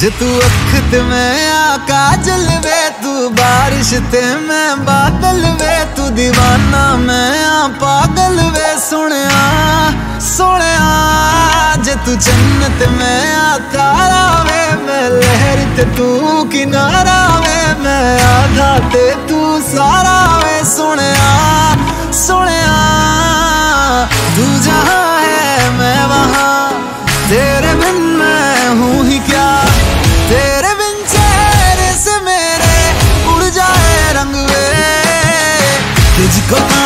जे तू अख ते मैं काजल वे, तू बारिश ते मैं बादल वे, तू दीवाना मैं पागल वे। सुनिया सोनिया जे तू जन्नत मैं तारा वे, मैं लहर ते तू किनारा वे, मैं आधा ते तू सारा वे। सुनिया सोनिया तू जहाँ है मैं वहाँ, तेरे बिन मैं हूँ ही क्या, तेरे बिन चेहरे से मेरे उड़ जाए रंग वे, तुझको